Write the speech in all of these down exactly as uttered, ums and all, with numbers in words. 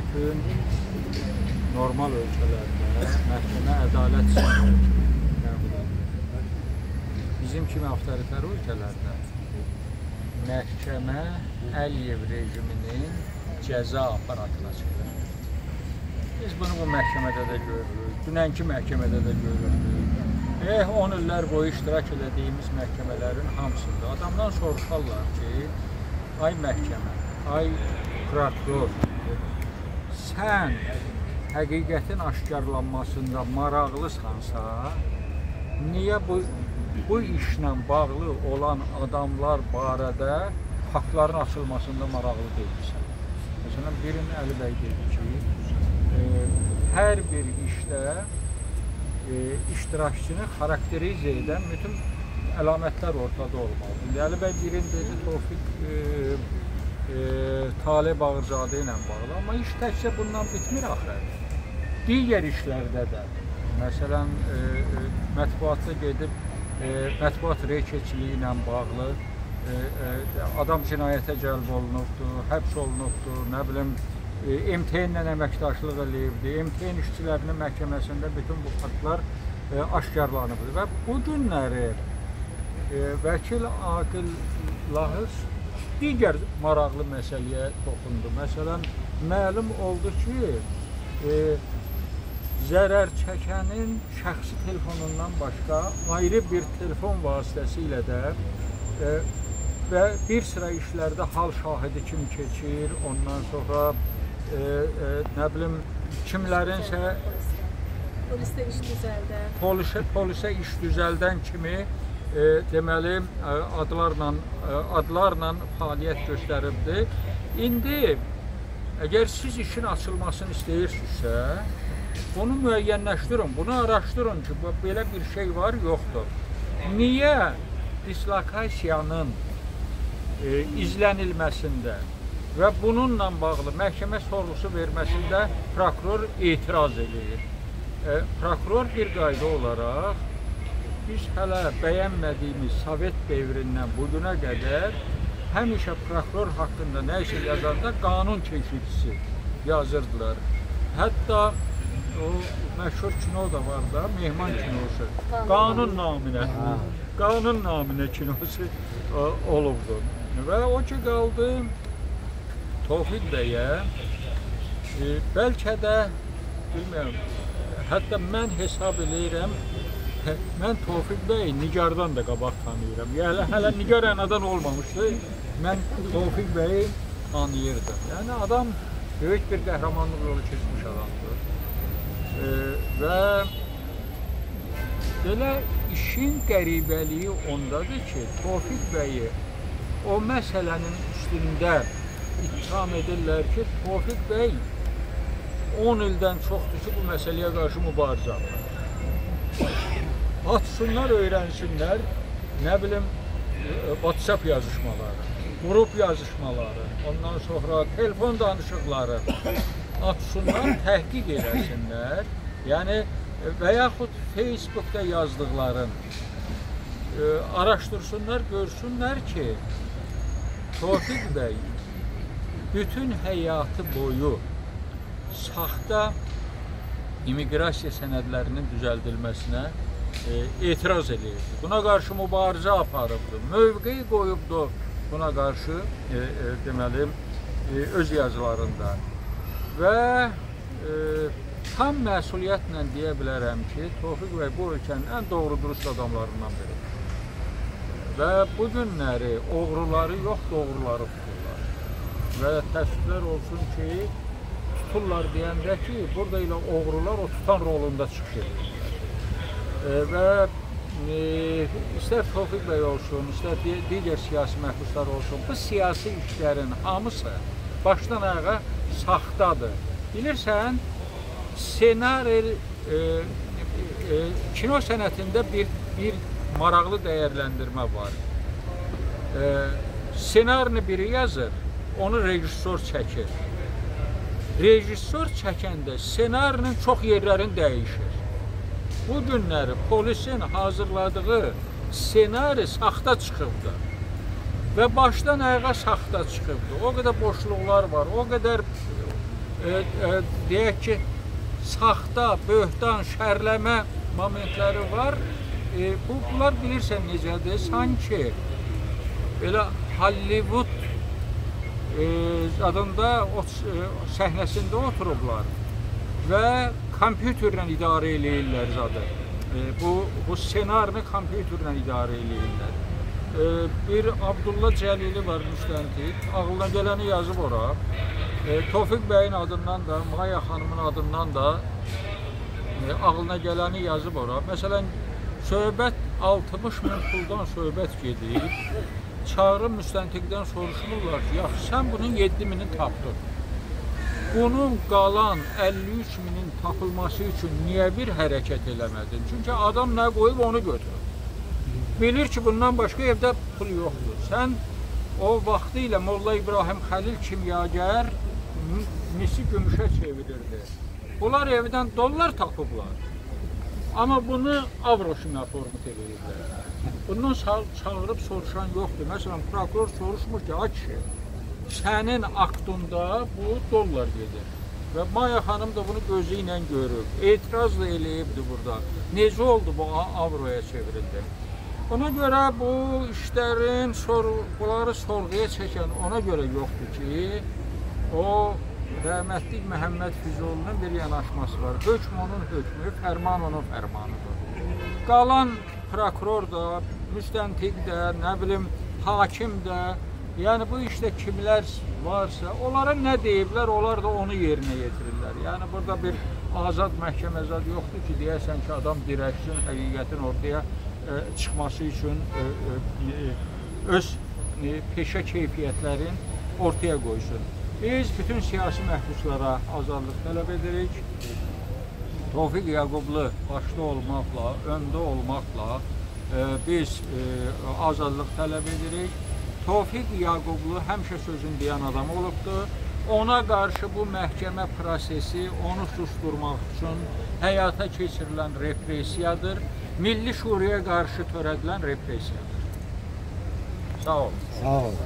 bütün normal ölkələrdə məhkəmə ədalət sistemi qəbul edilir. Bizim kimi avtoritar ölkələrdə məhkəmə Əliyev rejiminin cəza aparatına çıxır. Biz bunu bu məhkəmədə də görürük, dünənki məhkəmədə də görürük. Eh, on illər boyu iştirak edədiyimiz məhkəmələrin hamısında adamdan soruşarlar ki, ay məhkəmə, ay prokuror, sən həqiqətin aşkarlanmasında maraqlısansa, niyə bu, bu işlə bağlı olan adamlar barədə faktların açılmasında maraqlı deyilsən? Məsələn, birin Əli bəy dedi ki, e, hər bir işdə e, iştirakçını xarakterizə edən bütün əlamətlər ortada olmalıdır. İndi Əli bəy birin dedi, Tofiq e, e, Talib Ağırzadə ilə bağlı, amma iş təkcə bundan bitmir axı. Digər işlərdə də, məsələn, e, e, mətbuatda gedib, e, mətbuat reykeçiliyi ilə bağlı e, e, adam cinayətə cəlb olunubdur, həbs olunubdur, nə bilim, e, M T N-lə əməkdaşlıq eləyibdir, M T N işçilərinin məhkəməsində bütün bu faktlar e, aşkarlanıbdır və bu günləri e, vəkil Aqil Lahır digər maraqlı məsələyə toxundu. Məsələn, məlum oldu ki, e, zərər çəkənin şəxsi telefonundan başqa ayrı bir telefon vasitəsilə də e, və bir sıra işlərdə hal şahidi kim keçir, ondan sonra e, e, nə bilim, kimlərinsə polisdə iş düzəldən, polisə, polisə iş düzəldən kimi e, deməli adlarla, adlarla fəaliyyət göstəribdir. İndi əgər siz işin açılmasını istəyirsinizsə, bunu müəyyənləşdirin, bunu araşdırın ki, belə bir şey var, yoxdur. Niyə dislokasiyanın e, izlənilməsində və bununla bağlı məhkəmə sorğusu verməsində prokuror etiraz edir? E, prokuror bir qayda olaraq biz hələ bəyənmədiyimiz Sovet devrindən bugünə qədər həmişə prokuror haqqında nə isə yazanda qanun keşikçisi yazırdılar. Hətta o məşhur kino da var da, Mehman kinosu, qanun naminə, qanun naminə kinosu olubdu. Və o ki qaldı Tofiq bəyə, e, bəlkə də, bilmirəm, hətta mən hesab eləyirəm, mən Tofiq bəyi Nigardan da qabaq tanıyıram. Yəni, hələ Nigar anadan olmamışdı, mən Tofiq bəyi tanıyırdım. Yəni, adam böyük bir qəhrəmanlıq yolu keçmiş adamdır. E, və belə işin qəribəliyi ondadır ki, Tofiq bəyi o məsələnin üstündə ittiham edirlər ki, Tofiq bəy on ildən çoxdur ki, bu məsələyə qarşı mübarizə aparır. Atsınlar, öyrənsinlər, nə bilim, WhatsApp yazışmaları, qrup yazışmaları, ondan sonra telefon danışıqları atsınlar, təhqiq eləsinlər. Yəni, və yaxud Facebookda yazdıqların e, araşdırsınlar, görsünlər ki, Tofiq bəy bütün həyatı boyu saxta immiqrasiya sənədlərinin düzəldilməsinə e, etiraz edirdi. Buna qarşı mübarizə aparıbdı, mövqeyi qoyubdu buna qarşı e, e, deməli, e, öz yazılarında. Və e, tam məsuliyyətlə deyə bilərəm ki, Tofiq bəy bu ölkənin ən doğru dürüst adamlarından biridir. Və bu günləri oğruları yox, doğruları tuturlar. Və təəssüflər olsun ki, tuturlar deyəndə ki, burada ilə oğrular o tutan rolunda çıxış edirlər. E, və e, istər Tofiq bəy olsun, istər digər siyasi məhbuslar olsun, bu siyasi işlərin hamısı başdan ayağa saxtadır. Bilirsən, ssenari, e, e, kino sənətində bir, bir maraqlı dəyərləndirmə var. E, ssenarini biri yazır, onu rejissor çəkir. Rejissor çəkəndə ssenarinin çox yerlərini dəyişir. Bu günləri polisin hazırladığı ssenari saxta çıxıbdır. Və başdan ayağa saxta çıxıbdır. O qədər boşluqlar var, o qədər e, e, deyək ki, saxta, böhtan, şərləmə momentləri var. E, bu, bunlar bilirsən necədir? Sanki belə Hollywood e, adında o, e, səhnəsində oturublar və kompüterlə idarə eləyirlər zadı. E, bu, bu ssenarini kompüterlə idarə eləyirlər. E, bir Abdullah Cəlili var müstəntiq, ağlına gələni yazıb ora. E, Tofiq bəyin adından da, Maya xanımın adından da e, ağlına gələni yazıb ora. Məsələn, söhbət altmış min puldan söhbət gedir. Çağırın müstəntiqdən soruşmurlar ki, yaxşı, sən bunun yeddi mini tapdın. Bunun qalan əlli üç minin tapılması üçün niyə bir hərəkət eləmədin? Çünki adam nə qoyub onu götürür. Bilir ki, bundan başqa evdə pul yoxdur. Sən o vaxtı ilə Molla İbrahim Xəlil kimyagər misi gümüşə çevirirdi. Bunlar evdən dollar tapıblar. Amma bunu avro kimi format edirlər. Bundan çağırıb soruşan yoxdur. Məsələn, prokuror soruşmur ki, ay kişi, sənin aktunda bu dollar gedir. Və Maya xanım da bunu gözü ilə görüb. Etiraz da eləyibdir burada. Necə oldu bu avroya çevrildi? Ona görə bu işlərin sor bunları sorğuya çəkən ona görə yoxdur ki, o rəhmətlik Məhəmməd Füzulunun bir yanaşması var. Hökm onun hökmü, fərman onun fərmanıdır. Qalan prokuror da, müstəntiq də, nə bilim, hakim də, yəni bu işdə kimlər varsa, onlara nə deyiblər, onlar da onu yerinə yetirirlər. Yəni burada bir azad məhkəmə zad yoxdur ki, deyəsən ki, adam dirəksin, həqiqətin ortaya e, çıxması üçün e, e, öz e, peşə keyfiyyətlərin ortaya qoysun. Biz bütün siyasi məhbuslara azadlıq tələb edirik. Tofiq Yaqublu başda olmaqla, öndə olmaqla e, biz e, azadlıq tələb edirik. Tofiq Yaqublu həmişə sözün deyən adam olubdur. Ona qarşı bu məhkəmə prosesi onu susturmaq üçün həyata keçirilən repressiyadır. Milli Şuraya qarşı törədilən repressiyadır. Sağ olun. Sağ olun.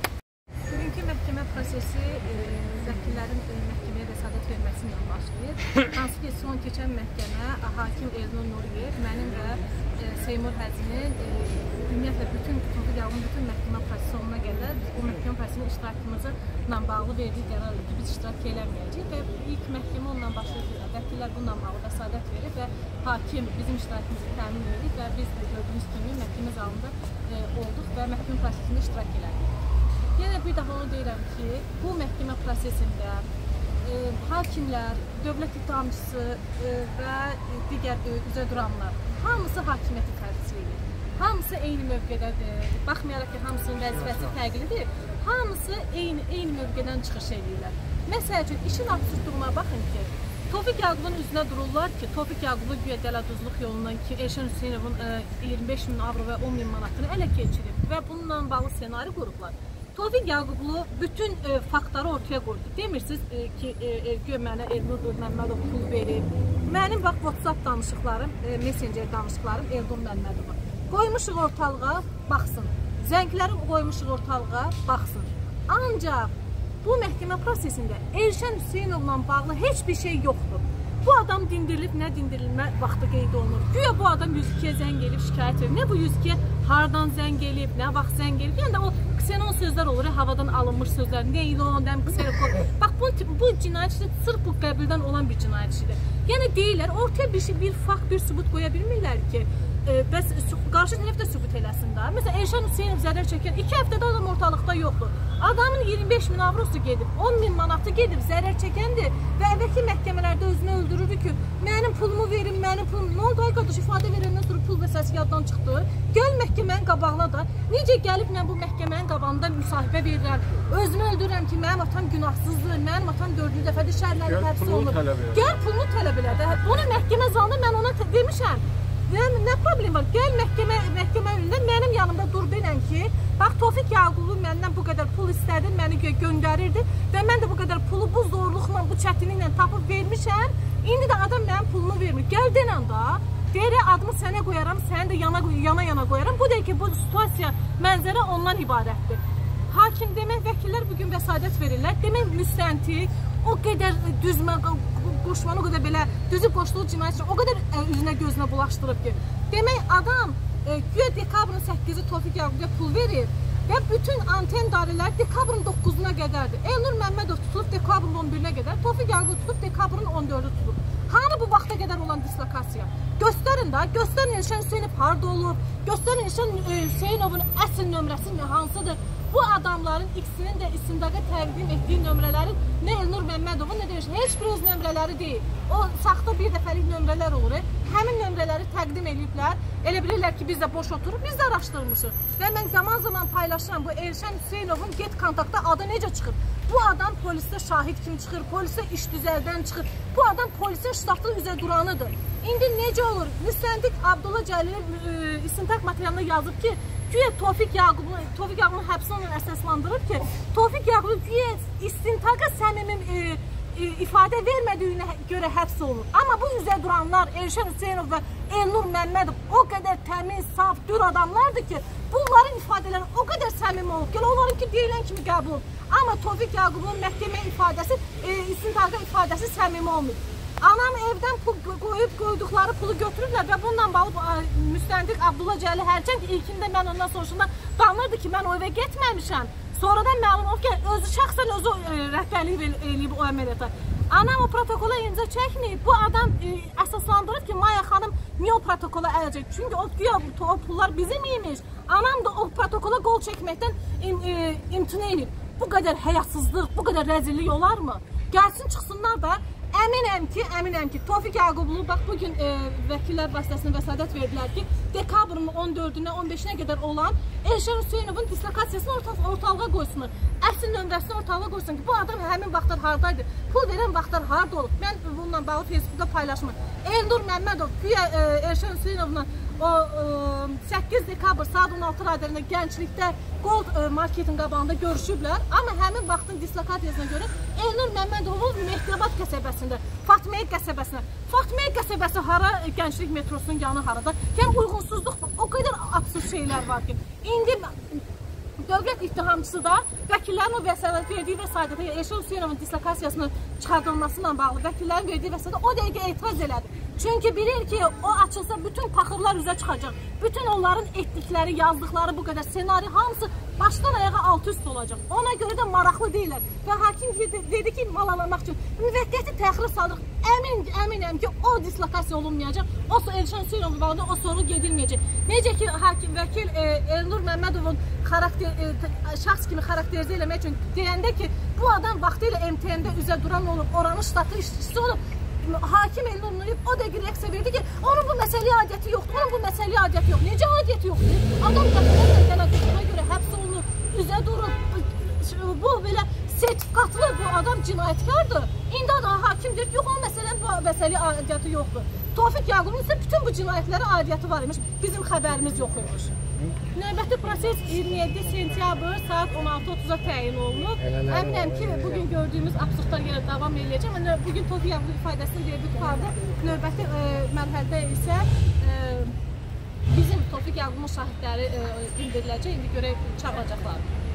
Bugünkü məhkəmə prosesi e, vəkillərin e, məhkəməyə vəsadət verməsi ilə başlayır. Hansı ki, son keçən məhkəmə hakim Elnur Nuriyev, mənim və e, Seymur Həzinin e, ümumiyyətlə bütün Tofiq Yaqubun bütün məhkəmə prosesi sonuna qədər o məhkəmə prosesinin iştirakımızla bağlı verdiyi qərar idi ki, biz iştirak eləməyəcəyik və ilk məhkəmə onunla başlayır. Vəkillər bununla bağlı vəsadət verir və hakim bizim iştirakımızı təmin edir və biz gördüyünüz kimi məhkəmə zalında e, olduq və məhkəmə prosesində iştirak elədik. Yenə bir daha onu deyirəm ki, bu məhkəmə prosesində e, hakimlər, dövlət ittihamçısı e, və digər e, üzrə duranlar hamısı hakimiyyəti təmsil edir. Hamısı eyni mövqedədir. Baxmayaraq ki, hamısının vəzifəsi fərqlidir, hamısı eyni, eyni mövqedən çıxış edirlər. Məsəl üçün, işin absurdluğuna baxın ki, Tofiq Yaqubun üzünə dururlar ki, Tofiq Yaqubu güya dələduzluq yolundan ki, Elşən Hüseynovun e, iyirmi beş min avro və on min manatını ələ keçirib və bununla bağlı ssenari qurublar. Tofiq Yaqublu bütün e, faktları ortaya qoydu. Demirsiniz e, ki, e, e, güya mənə Elnur Məmmədov pul verib. Mənim bax WhatsApp danışıqlarım, e, Messenger danışıqlarım Elnur Məmmədova. Qoymuşuq ortalığa, baxsın. Zəngləri qoymuşuq ortalığa, baxsın. Ancaq bu məhkəmə prosesində Elşən Hüseynovla bağlı heç bir şey yoxdur. Bu adam dindirilib, nə dindirilmə vaxtı qeyd olunur. Güya bu adam yüz ikiyə zəng elib, şikayət verir. Nə bu yüz ikiyə hardan zəng elib, nə vaxt zəng elib. Yəni də o ksenon sözlər olur, havadan alınmış sözlər. Neylon, dəm, kserokon. Bax, bu, bu cinayət işi sırf bu qəbildən olan bir cinayət işidir. Yəni deyirlər, ortaya bir, şey, bir fakt, bir sübut qoya bilmirlər ki, e, bəs qarşı tərəf də sübut eləsin də. Məsələn, Elşən Hüseynov zərər çəkən iki həftədə adam ortalıqda yoxdur. Adamın iyirmi beş min avrosu gedib, on min manatı gedib, zərər çəkəndir və əvvəlki məhkəmələrdə özünü öldürürdü ki, mənim pulumu verin, mənim pulumu. Nə oldu ay qardaş, ifadə verəndən sonra pul məsələsi yaddan çıxdı. Gəl məhkəmənin qabağına da, necə gəlib mən bu məhkəmənin qabağında müsahibə verirəm, özümü öldürürəm ki, mənim atam günahsızdır, mənim atam dördüncü dəfədə şəhərlərdə həbs olunur. Gəl pulunu tələb elə də. Onu məhkəmə zalında mən ona demişəm. Və nə problem var? Gəl məhkəmə, məhkəmə önündə mənim yanımda dur denən ki, bax Tofiq Yaqublu məndən bu qədər pul istədi, məni göndərirdi və mən də bu qədər pulu bu zorluqla, bu çətinliklə tapıb vermişəm. İndi də adam mənim pulumu vermir. Gəl denən də, deyirək adımı sənə qoyaram, səni də yana yana, yana qoyaram. Bu deyir ki, bu situasiya, mənzərə ondan ibarətdir. Hakim demək, vəkillər bugün vəsadət verirlər. Demək, müstəntiq o qədər düzmə qoşmanı, o qədər belə düzü qoşduğu cinayət o qədər üzünə gözünə bulaşdırıb ki. Demək, adam güya dekabrın səkkizi Tofiq Yaqubuya pul verir və bütün anten dairələr dekabrın doqquzuna qədərdir. Elnur Məmmədov tutulub dekabrın on birinə qədər, Tofiq Yaqubov tutulub dekabrın on dördü tutulub. Hanı bu vaxta qədər olan dislokasiya? Göstərin də, göstərin Elşən Hüseynov harda olub, göstərin Elşən Hüseynovun əsl nömrəsi hansıdır. Bu adamların ikisinin də istintaqa təqdim etdiyi nömrələrin nə Elnur Məmmədovun, nə də heç bir öz nömrələri deyil. O saxta bir dəfəlik nömrələr olur. Həmin nömrələri təqdim ediblər. Elə bilirlər ki, biz də boş oturup, biz də araşdırmışıq. Və mən zaman zaman paylaşıram bu Elşən Hüseynovun get kontaktda adı necə çıxır. Bu adam polisdə şahid kimi çıxır, polisdə iş düzəldən çıxır. Bu adam polisin ştatı üzə duranıdır. İndi necə olur? Müstəntiq Abdullah Cəlilin istintaq materialında yazıb ki, güya Tofiq Yaqubun, Tofiq Yaqubun həbsi onu əsaslandırıb ki, Tofiq Yaqubun güya istintaqa səmimi e, e, ifadə vermədiyinə görə həbs olunur. Amma bu üzə duranlar Elşən Hüseynov və Elnur Məmmədov o qədər təmiz, saf, dür adamlardır ki, bunların ifadələri o qədər səmimi olub ki, onlarınki deyilən kimi qəbul olub. Amma Tofiq Yaqubun məhkəmə ifadəsi, e, istintaqa ifadəsi səmimi olmuyor. Anam evdən pul qoyub, qoyduqları pulu götürürlər və bununla bağlı müstəntiq Abdullah Cəlil hərçənd ki, ilkində mən ondan soruşunda danırdı ki, mən o evə getməmişəm. Sonradan məlum olub ki, özü şəxsən özü rəhbərlik eləyib o əməliyyata. Anam o protokola imza çəkməyib. Bu adam e, əsaslandırıb ki, Maya xanım niyə o protokola ələcək? Çünki o, güya, o pullar bizim imiş. Anam da o protokola qol çəkməkdən im, e, imtina edib. Bu qədər həyasızlıq, bu qədər rəzillik olarmı? Gəlsin çıxsınlar da. Əminəm ki, əminəm ki, Tofiq Yaqublu bax bugün e, vəkillər vasitəsilə vəsadət verdilər ki, dekabrın on dördünə, on beşinə qədər olan Elşən Hüseynovun dislokasiyasını orta, ortalığa qoysunlar. Əsl nömrəsini ortalığa qoysun ki, bu adam həmin vaxtlar hardaydı, pul verən vaxtlar harda olub. Mən bununla bağlı Facebookda paylaşmam. Elnur Məmmədov güya e, Elşən Hüseynovla o e, səkkiz dekabr saat on altı radələrində Gənclikdə Gold e, marketin qabağında görüşüblər. Amma həmin vaxtın dislokasiyasına görə Elnur Məmmədovun Mehdəbad qəsəbəsində, Fatmiyə qəsəbəsində. Fatmiyə qəsəbəsi hara, Gənclik metrosunun yanı harada? Yəni uyğunsuzluq, o qədər absurd şeylər var ki. İndi dövlət ittihamçısı da vəkillərin o vəsatət verdiyi vəsatətə Elşən Hüseynovun dislokasiyasının çıxardılmasıyla bağlı vəkillərin verdiyi vəsatətə o dəqiqə etiraz elədi. Çünki bilir ki, o açılsa bütün paxırlar üzə çıxacaq. Bütün onların etdikləri, yazdıqları bu qədər senari hamısı başdan ayağa alt üst olacaq. Ona görə də maraqlı deyirlər. Və hakim dedi ki, malalamaq üçün müvəqqəti təxirə saldıq. Əmin, əminəm ki, o dislokasiya olunmayacaq. O Elşən Hüseynovun bağlı o soru gedilməyəcək. Necə ki, hakim vəkil e, Elnur Məmmədovun xarakter, e, şəxs kimi xarakterizə eləmək üçün deyəndə ki, bu adam vaxtilə M T M-də üzə duran olub, oranın ştatı işçisi olub. Hakim Elnur Məmmədov o dəqiqə reaksiya verdi ki, onun bu məsələyə adiyyəti yoxdur, onun bu məsələyə adiyyəti yoxdur. Necə adiyyəti yoxdur? Adam qətiyyətlə tələqqiyə görə həbs olunur, üzə durub, bu belə sertifikatlı bu adam cinayətkardır. İndi adam hakim deyir ki, yox, o məsələnin bu məsələyə adiyyəti yoxdur. Tofiq Yaqubun isə bütün bu cinayətlərə adiyyəti var imiş, bizim xəbərimiz yox imiş. Növbəti proses iyirmi yeddi sentyabr saat on altı otuzda təyin olunub. Əminəm ki, bugün gördüyümüz absurdlar yenə davam edəcək. Bugün Tofiq Yaqubun ifadəsini verdik vardı. Növbəti e, mərhələdə isə e, bizim Tofiq Yaqubun şahidləri e, bildiriləcək. İndi görək çağıracaqlar.